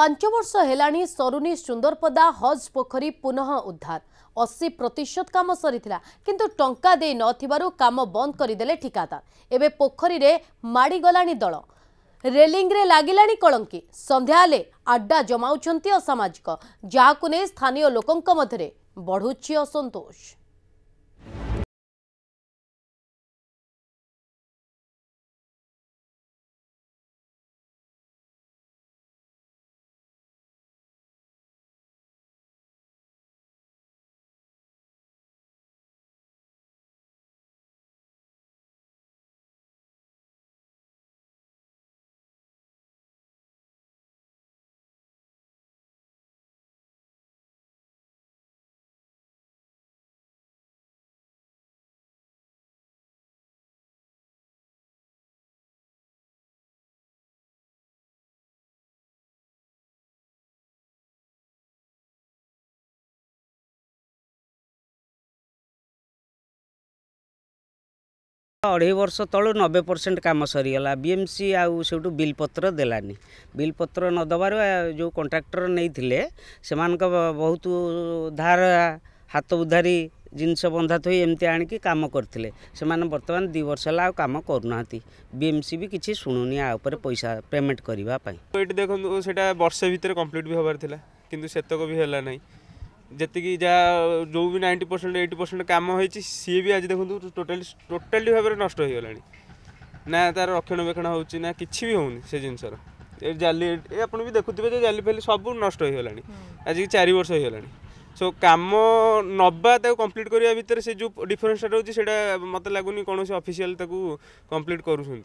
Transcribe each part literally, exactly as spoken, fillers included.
पांच वर्ष हेलानी सरुनी सुंदरपदा हज पोखरी पुनः उद्धार अस्सी प्रतिशत काम सरीथिला किंतु टंका दे नथिबारु काम बंद करदेले ठिकादार। एबे पोखरी रे माड़ी गलानी दल रेलिंग रे लागिलानी कलंकी संध्याले आड्डा जमाउछंती असामाजिक जाहाकु ने स्थानीय लोकंक मध्यरे बढ़ुछि असंतोष। अढ़ाई वर्ष तलू नब्बे परसेंट काम सरीगला बीएमसी आउ से बिल पत्र देलानी बिल पत्र न दबार जो कॉन्ट्रैक्टर नहीं थिले सेमान बहुत धार हाथ उधारी जिनस बंधा थी एमती आणिकी काम करते से बर्तमान दु वर्ष है काम करना बीएमसी भी किसी शुणुनी आपर पैसा पेमेंट करने ये देखो से वर्षे भितर कंप्लीट भी हबार थिला किंतु सेतक भी है ना जी जहाँ जो भी नाइंटी परसेंट एटी परसेंट कम होती सी भी आज देखो टोटाली टोटाली भाव में नष्ट हो गला ना तार रक्षणाबेक्षण होची ना किसी भी होनी से जिनसर जाली आप भी देखुए जाली फाली सब नष्ट हो गला आज चार वर्ष हो गला सो काम नवा कंप्लीट करने भितर से जो डिफरेंस रोचे से मत लगुनि कौन ऑफिशियल कंप्लीट करूँ।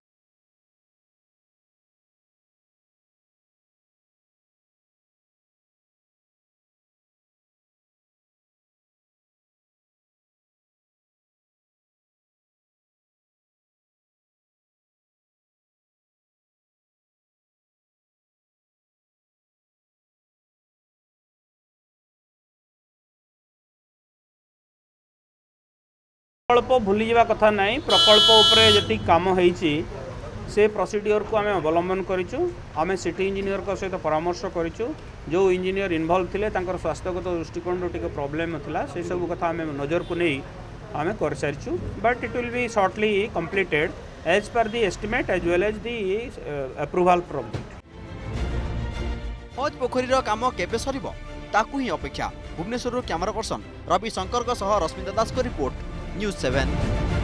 प्रकल्प भूली जावा कथा नहीं प्रकल्प उपरे जति काम होईची से प्रोसीडियर को आम अवलंबन करिचु आम सिटी इंजीनियर को सहित परामर्श करिचु जो इंजीनियर इन्वॉल्व थिले तांकर स्वास्थ्यगत दृष्टिकोण रो टिके प्रॉब्लम थिला से सब कथा आम नजर को नहीं आम कर सारिचु but it will be shortly completed as per the estimate as well as the approval project. हज पोखरी रो काम केबे सरिबो ताकू ही अपेक्षा। भुवनेश्वर कैमरा पर्सन रवि शंकर रश्मिता दास को रिपोर्ट न्यूज़ सेवन।